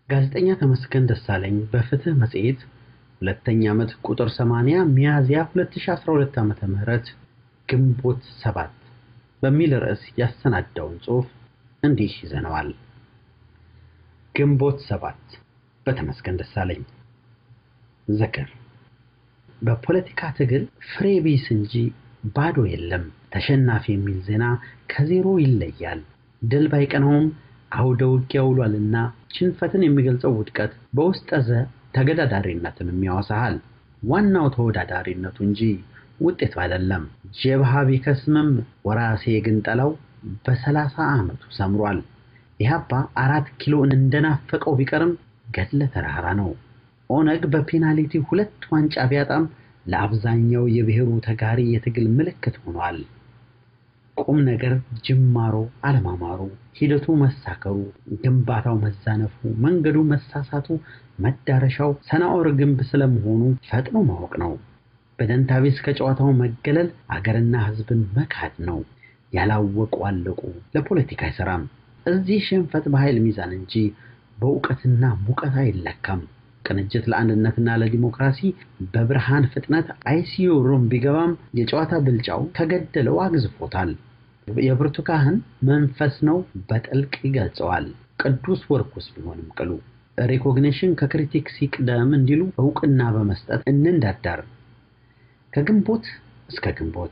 ጋዜጠኛ ተመስገን ደሳለኝ በፍትህ መጽሔት ሁለተኛ ዓመት ቁጥር 80 ሚያዝያ 2012 ዓመተ ምህረት ግንቦት 7 በሚል ርዕስ ያሰናዳውን ጽሑፍ እንዲህ ይዘነዋል። ግንቦት 7 በተመስገን ደሳለኝ ዘከር በፖለቲካ ትግል ፍሬ ቢስ እንጂ ባዶ የለም። ተሸናፊ የሚል ዜና ከዜሮ ይለያል። ድል ባይቀናውም አውደ ውጊያ ውሏልና ሽንፈትን የሚገልጸው ውድቀት በውስጠዘ ተገዳዳሪነትን የሚያወሳል። ዋናው ተወዳዳሪነቱ እንጂ ውጤቱ አይደለም። ጀብሃ ቢከስምም ወራሴ ግንጠላው በ30 ዓመቱ ሰምሯል። ኢህአፓ 4 ኪሎ እንደናፈቀው ቢቀርም ገድለ ተራራ ነው። ኦነግ በፔናልቲ 2 ዋንጫ ቢያጣም ለአብዛኛው የብሔሩ ተጋሪ የትግል ምልክት ሆኗል። ቁም ነገር ጅማሮ አለማማሩ፣ ሂደቱ መሳከሩ፣ ግንባታው መዛነፉ፣ መንገዱ መሳሳቱ፣ መዳረሻው ሰናኦር ግንብ ስለመሆኑ ፈጥኖ ማወቅ ነው። በደንታቢስ ከጨዋታው መገለል አገርና ህዝብን መካድ ነው። ያላወቁ አለቁ። ለፖለቲካ አይሰራም። እዚህ ሽንፈት በኃይል ሚዛን እንጂ በእውቀትና ሙቀት አይለካም። ቅንጅት ለአንድነትና ለዲሞክራሲ በብርሃን ፍጥነት አይሲዩ ሩም ቢገባም የጨዋታ ብልጫው ከገደለው አግዝፎታል። የብርቱካን መንፈስ ነው በጥልቅ ይገልጸዋል። ቅዱስ ወርቁስ ቢሆንም ቅሉ ሪኮግኒሽን ከክሪቲክስ ይቅደም እንዲሉ እውቅና በመስጠት እንንዳዳር። ከግንቦት እስከ ግንቦት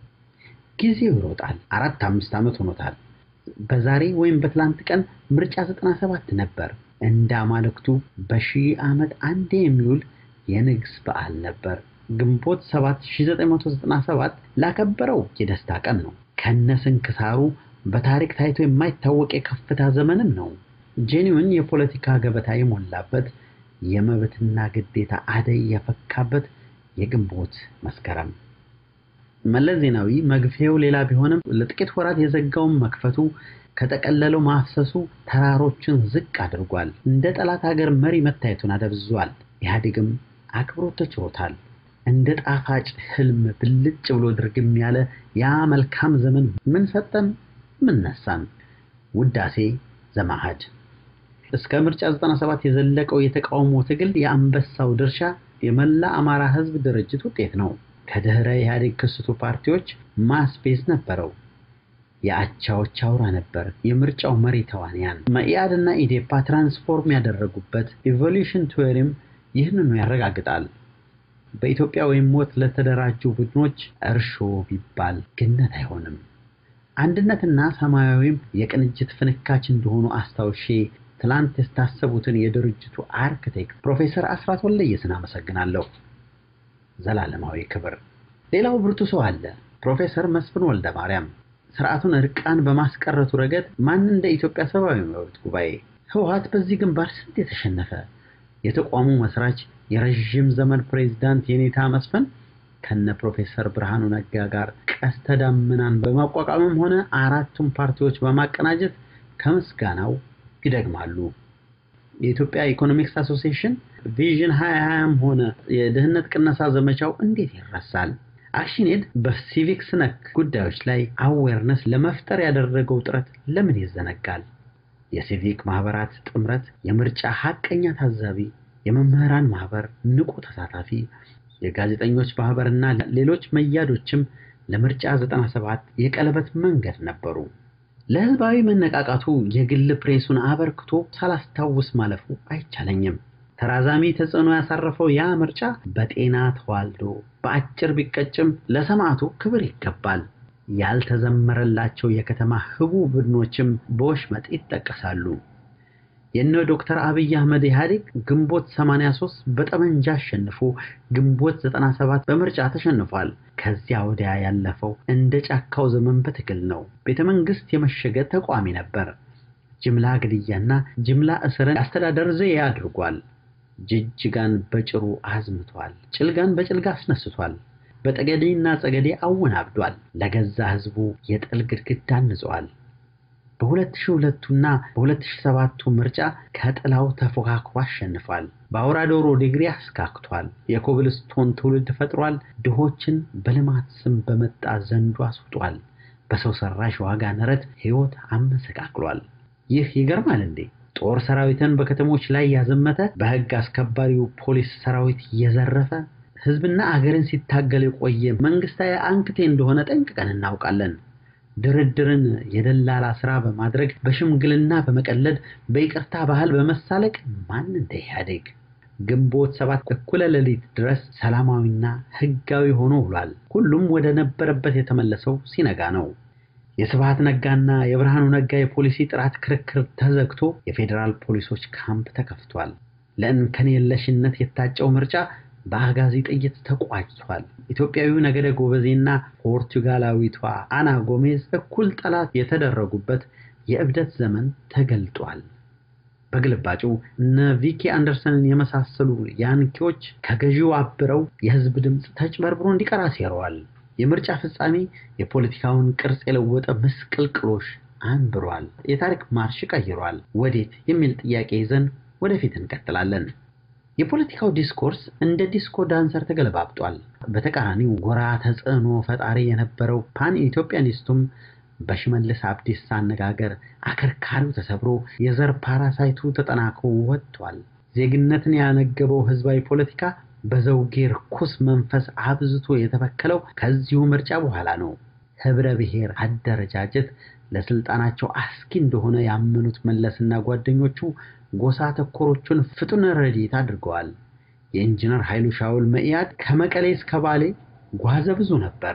ጊዜው ይሮጣል። 4-5 ዓመት ሆኖታል። በዛሬ ወይም በትላንት ቀን ምርጫ 97 ነበር። እንደ አማልክቱ በሺህ ዓመት አንዴ የሚውል የንግስ በዓል ነበር። ግንቦት 7 1997 ላከበረው የደስታ ቀን ነው። ከነስንክሳሩ በታሪክ ታይቶ የማይታወቅ የከፍታ ዘመንም ነው። ጄኒውን የፖለቲካ ገበታ የሞላበት የመብትና ግዴታ አደይ የፈካበት የግንቦት መስከረም። መለስ ዜናዊ መግፊያው ሌላ ቢሆንም ለጥቂት ወራት የዘጋውን መክፈቱ ከተቀለለው ማፍሰሱ ተራሮችን ዝቅ አድርጓል። እንደ ጠላት ሀገር መሪ መታየቱን አደብዝዟል። ኢህአዴግም አክብሮት ተችሮታል። እንደ ጣፋጭ ህልም ብልጭ ብሎ ድርግም ያለ ያ መልካም ዘመን ምን ሰጠን ምን ነሳን? ውዳሴ ዘማሃድ። እስከ ምርጫ 97 የዘለቀው የተቃውሞ ትግል የአንበሳው ድርሻ የመላ አማራ ህዝብ ድርጅት ውጤት ነው። ከድህረ ኢህአዴግ ክስቱ ፓርቲዎች ማስፔስ ነበረው። የአቻዎች አውራ ነበር። የምርጫው መሪ ተዋንያን መኢአድና ኢዴፓ ትራንስፎርም ያደረጉበት ኢቮሉሽን ቲዮሪም ይህንኑ ያረጋግጣል። በኢትዮጵያ ወይም ሞት ለተደራጁ ቡድኖች እርሾ ቢባል ግነት አይሆንም። አንድነትና ሰማያዊም የቅንጅት ፍንካች እንደሆኑ አስታውሼ ትላንት ያስታሰቡትን የድርጅቱ አርክቴክት ፕሮፌሰር አስራት ወልደየስን አመሰግናለሁ። ዘላለማዊ ክብር። ሌላው ብርቱ ሰው አለ። ፕሮፌሰር መስፍን ወልደ ማርያም ስርዓቱን እርቃን በማስቀረቱ ረገድ ማን እንደ ኢትዮጵያ ሰብአዊ መብት ጉባኤ ህወሓት በዚህ ግንባር ስንት የተሸነፈ የተቋሙ መስራች የረጅም ዘመን ፕሬዝዳንት የኔታ መስፍን ከነ ፕሮፌሰር ብርሃኑ ነጋ ጋር ቀስተ ደመናን በማቋቋምም ሆነ አራቱም ፓርቲዎች በማቀናጀት ከምስጋናው ይደግማሉ። የኢትዮጵያ ኢኮኖሚክስ አሶሲዬሽን ቪዥን 2020 ሆነ የድህነት ቅነሳ ዘመቻው እንዴት ይረሳል? አክሽንኤድ በሲቪክስ ነክ ጉዳዮች ላይ አዌርነስ ለመፍጠር ያደረገው ጥረት ለምን ይዘነጋል? የሲቪክ ማህበራት ጥምረት፣ የምርጫ ሐቀኛ ታዛቢ፣ የመምህራን ማህበር ንቁ ተሳታፊ፣ የጋዜጠኞች ማህበርና ሌሎች መያዶችም ለምርጫ 97 የቀለበት መንገድ ነበሩ። ለህዝባዊ መነቃቃቱ የግል ፕሬሱን አበርክቶ ሳላስታውስ ማለፉ አይቻለኝም። ተራዛሚ ተጽዕኖ ያሳረፈው ያ ምርጫ በጤና ተዋልዶ በአጭር ቢቀጭም ለሰማዕቱ ክብር ይገባል። ያልተዘመረላቸው የከተማ ህቡ ቡድኖችም በወሽመጥ ይጠቀሳሉ። የነ ዶክተር አብይ አህመድ ኢህአዴግ ግንቦት 83 በጠመንጃ አሸንፎ ግንቦት 97 በምርጫ ተሸንፏል። ከዚያ ወዲያ ያለፈው እንደ ጫካው ዘመን በትግል ነው። ቤተመንግስት የመሸገ ተቋሚ ነበር። ጅምላ ግድያና ጅምላ እስርን አስተዳደር ዘዬ አድርጓል። ጅጅጋን በጭሩ አዝምቷል። ጭልጋን በጭልጋ አስነስቷል። በጠገዴና ጸገዴ አወናብዷል። ለገዛ ህዝቡ የጥል ግድግዳ አንጿል። በ2002ና በ2007 ምርጫ ከጥላው ተፎካክሮ አሸንፏል። በአውራዶሮ ዲግሪ አስካክቷል። የኮብልስቶን ትውልድ ፈጥሯል። ድሆችን በልማት ስም በመጣ ዘንዱ አስውጧል። በሰው ሰራሽ ዋጋ ንረት ህይወት አመሰቃቅሏል። ይህ ይገርማል እንዴ? ጦር ሰራዊትን በከተሞች ላይ ያዘመተ በህግ አስከባሪው ፖሊስ ሰራዊት የዘረፈ ህዝብና አገርን ሲታገል የቆየ መንግስታዊ አንክቴ እንደሆነ ጠንቅቀን እናውቃለን ድርድርን የደላላ ስራ በማድረግ በሽምግልና በመቀለድ በይቅርታ ባህል በመሳለቅ ማን እንደ ኢህአዴግ ግንቦት 7 እኩለ ሌሊት ድረስ ሰላማዊና ህጋዊ ሆኖ ውሏል ሁሉም ወደ ነበረበት የተመለሰው ሲነጋ ነው የስብሃት ነጋና የብርሃኑ ነጋ የፖሊሲ ጥራት ክርክር ተዘግቶ የፌደራል ፖሊሶች ካምፕ ተከፍቷል ለእንከን የለሽነት የታጨው ምርጫ በአጋዚ ጥይት ተቋጭቷል ኢትዮጵያዊው ነገደ ጎበዜና ፖርቱጋላዊቷ አና ጎሜዝ እኩል ጠላት የተደረጉበት የእብደት ዘመን ተገልጧል በግልባጩ ነቪኪ አንደርሰንን የመሳሰሉ ያንኪዎች ከገዢው አብረው የህዝብ ድምጽ ተጭበርብሮ እንዲቀራ ሲያረዋል የምርጫ ፍጻሜ የፖለቲካውን ቅርጽ የለወጠ መስቀልቅሎሽ አንብሯል የታሪክ ማርሽ ቀይሯል ወዴት የሚል ጥያቄ ይዘን ወደፊት እንቀጥላለን የፖለቲካው ዲስኮርስ እንደ ዲስኮ ዳንሰር ተገለባብጧል በተቃራኒው ጎራ ተጽዕኖ ፈጣሪ የነበረው ፓን ኢትዮጵያኒስቱም በሽመልስ አብዲስ አነጋገር አከርካሪው ተሰብሮ የዘር ፓራሳይቱ ተጠናክሮ ወጥቷል ዜግነትን ያነገበው ህዝባዊ ፖለቲካ በዘውጌ ርኩስ መንፈስ አብዝቶ የተበከለው ከዚሁ ምርጫ በኋላ ነው ህብረ ብሔር አደረጃጀት ለስልጣናቸው አስኪ እንደሆነ ያመኑት መለስና ጓደኞቹ ጎሳ ተኮሮቹን ፍጡን ረዲት አድርገዋል የኢንጂነር ኃይሉ ሻውል መኢአድ ከመቀሌ እስከ ባሌ ጓዘ ብዙ ነበር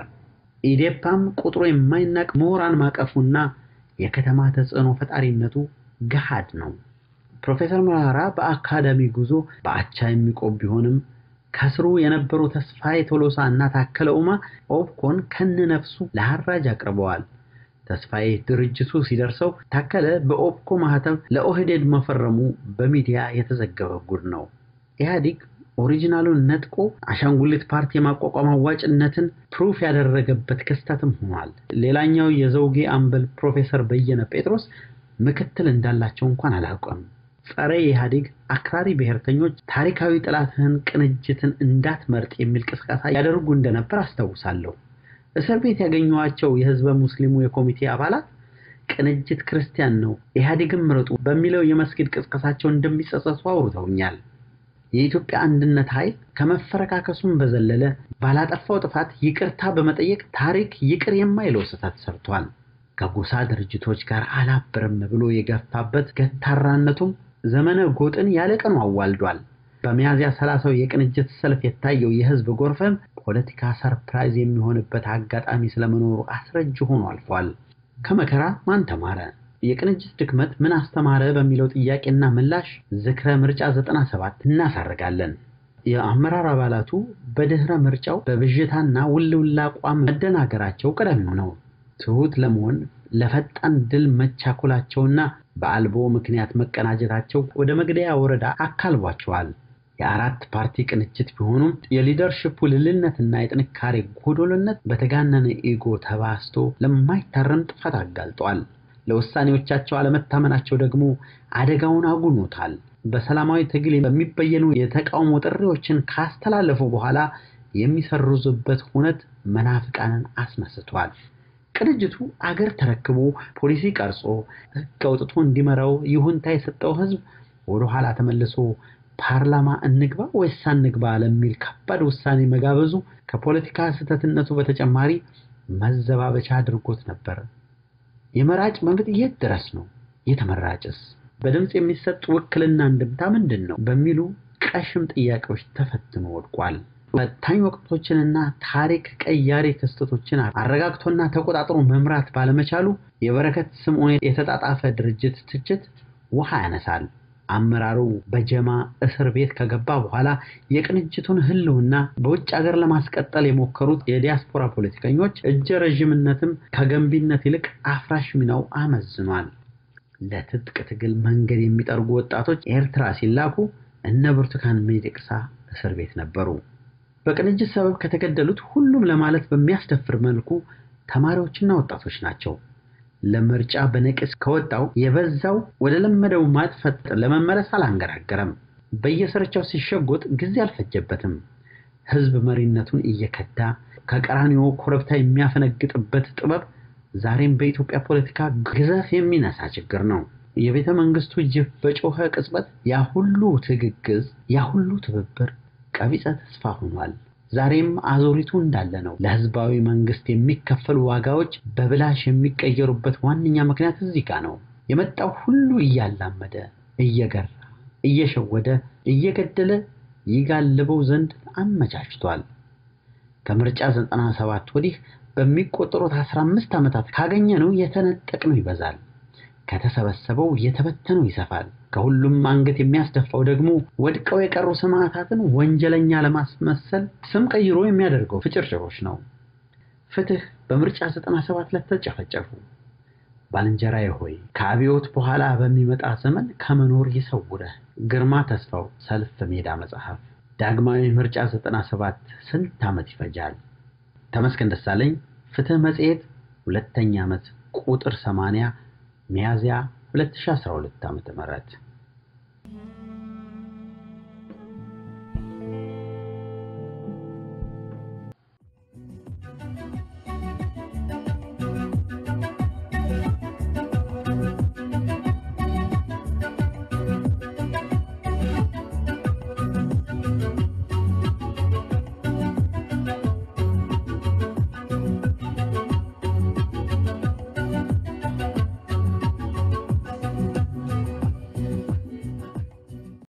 ኢዴፓም ቁጥሩ የማይናቅ ሞራን ማቀፉና የከተማ ተጽዕኖ ፈጣሪነቱ ገሃድ ነው ፕሮፌሰር መራራ በአካዳሚ ጉዞ በአቻ የሚቆም ቢሆንም ከስሩ የነበሩ ተስፋዬ ቶሎሳና ታከለኡማ ኦብኮን ከነነፍሱ ለሐራጅ አቅርበዋል ተስፋዬ ድርጅቱ ሲደርሰው ታከለ በኦብኮ ማህተም ለኦህዴድ መፈረሙ በሚዲያ የተዘገበ ጉድ ነው ኢህአዲግ ኦሪጂናሉን ነጥቆ አሻንጉሊት ፓርቲ የማቋቋም አዋጭነትን ፕሩፍ ያደረገበት ክስተትም ሆኗል ሌላኛው የዘውጌ አምበል ፕሮፌሰር በየነ ጴጥሮስ ምክትል እንዳላቸው እንኳን አላውቅም ጸረ ኢህአዲግ አክራሪ ብሔርተኞች ታሪካዊ ጥላትህን ቅንጅትን እንዳትመርጥ የሚል ቅስቀሳ ያደርጉ እንደነበር አስተውሳለሁ እስር ቤት ያገኙዋቸው የህዝበ ሙስሊሙ የኮሚቴ አባላት ቅንጅት ክርስቲያን ነው ኢህአዲግም ምርጡ በሚለው የመስጊድ ቅስቀሳቸው እንደሚጸጸቱ አውርተውኛል የኢትዮጵያ አንድነት ኃይል ከመፈረካከሱም በዘለለ ባላጠፋው ጥፋት ይቅርታ በመጠየቅ ታሪክ ይቅር የማይለው ስህተት ሰርቷል ከጎሳ ድርጅቶች ጋር አላበረም ብሎ የገፋበት ገታራነቱም ዘመነ ጎጥን ያለቀኑ አዋልዷል በሚያዝያ 30 የቅንጅት ሰልፍ የታየው የህዝብ ጎርፈም ፖለቲካ ሰርፕራይዝ የሚሆንበት አጋጣሚ ስለመኖሩ አስረጅ ሆኖ አልፏል ከመከራ ማን ተማረ የቅንጅት ድክመት ምን አስተማረ በሚለው ጥያቄና ምላሽ ዝክረ ምርጫ 97 እናሳርጋለን የአመራር አባላቱ በድህረ ምርጫው በብዥታና ውልውላ ቋም መደናገራቸው ቀደም ነው ትሁት ለመሆን ለፈጣን ድል መቻኮላቸውና በአልቦ ምክንያት መቀናጀታቸው ወደ መግደያ ወረዳ አካልቧቸዋል የአራት ፓርቲ ቅንጅት ቢሆኑም የሊደርሺፕ ልልነትና የጥንካሬ ጎዶልነት በተጋነነ ኢጎ ተባስቶ ለማይታረም ጥፋት አጋልጧል ለውሳኔዎቻቸው አለመታመናቸው ደግሞ አደጋውን አጉኖታል በሰላማዊ ትግል በሚበየኑ የተቃውሞ ጥሪዎችን ካስተላለፉ በኋላ የሚሰርዙበት ሁነት መናፍቃንን አስነስቷል ቅንጅቱ አገር ተረክቦ ፖሊሲ ቀርጾ ከውጥቶ እንዲመራው ይሁንታ የሰጠው ህዝብ ወደ ኋላ ተመልሶ ፓርላማ እንግባ ወይስ አንግባ ለሚል ከባድ ውሳኔ መጋበዙ ከፖለቲካ ስተትነቱ በተጨማሪ መዘባበቻ አድርጎት ነበር የመራጭ መብት የት ድረስ ነው የተመራጭስ በድምጽ የሚሰጥ ውክልና እንደምታ ምንድነው በሚሉ ቀሽም ጥያቄዎች ተፈትኖ ወድቋል በታኝ ወቅቶችንና ታሪክ ቀያሪ ክስተቶችን አረጋግቶና ተቆጣጥሮ መምራት ባለመቻሉ የበረከት ስምዖን የተጣጣፈ ድርጅት ትችት ውሃ ያነሳል አመራሩ በጀማ እስር ቤት ከገባ በኋላ የቅንጅቱን ህልውና በውጭ ሀገር ለማስቀጠል የሞከሩት የዲያስፖራ ፖለቲከኞች እጀ ረጅምነትም ከገንቢነት ይልቅ አፍራሽ ሚናው አመዝኗል ለትጥቅ ትግል መንገድ የሚጠርጉ ወጣቶች ኤርትራ ሲላኩ እነ ብርቱካን ሚደቅሳ እስር ቤት ነበሩ በቅንጅት ሰበብ ከተገደሉት ሁሉም ለማለት በሚያስደፍር መልኩ ተማሪዎችና ወጣቶች ናቸው ለምርጫ በነቅስ ከወጣው የበዛው ወደ ለመደው ማጥፈት ለመመለስ አላንገራገረም በየሰርቻው ሲሸጎጥ ጊዜ አልፈጀበትም ህዝብ መሪነቱን እየከዳ ከቀራኒዮ ኮረብታ የሚያፈነግጥበት ጥበብ ዛሬም በኢትዮጵያ ፖለቲካ ግዘፍ የሚነሳ ችግር ነው የቤተ መንግስቱ ጅብ በጮኸ ቅጽበት ያ ሁሉ ትግግዝ ያ ሁሉ ትብብር ቀቢጸ ተስፋ ሆኗል። ዛሬም አዙሪቱ እንዳለ ነው። ለህዝባዊ መንግስት የሚከፈሉ ዋጋዎች በብላሽ የሚቀየሩበት ዋንኛ ምክንያት እዚህ ጋር ነው። የመጣው ሁሉ እያላመደ እየገራ እየሸወደ እየገደለ ይጋልበው ዘንድ አመቻችቷል። ከምርጫ 97 ወዲህ በሚቆጠሩት 15 ዓመታት ካገኘነው የተነጠቅነው ይበዛል። ከተሰበሰበው የተበተነው ይሰፋል። ከሁሉም አንገት የሚያስደፋው ደግሞ ወድቀው የቀሩ ሰማዕታትን ወንጀለኛ ለማስመሰል ስም ቀይሮ የሚያደርገው ፍጭርጭሮች ነው። ፍትህ በምርጫ 97 ለተጨፈጨፉ ባልንጀራዬ ሆይ ከአብዮት በኋላ በሚመጣ ዘመን ከመኖር ይሰውረህ። ግርማ ተስፋው ሰልፍ ሜዳ መጽሐፍ። ዳግማዊ ምርጫ 97 ስንት ዓመት ይፈጃል? ተመስገን ደሳለኝ ፍትህ መጽሔት 2ኛ ዓመት ቁጥር 80 ሚያዝያ 2012 ዓ.ም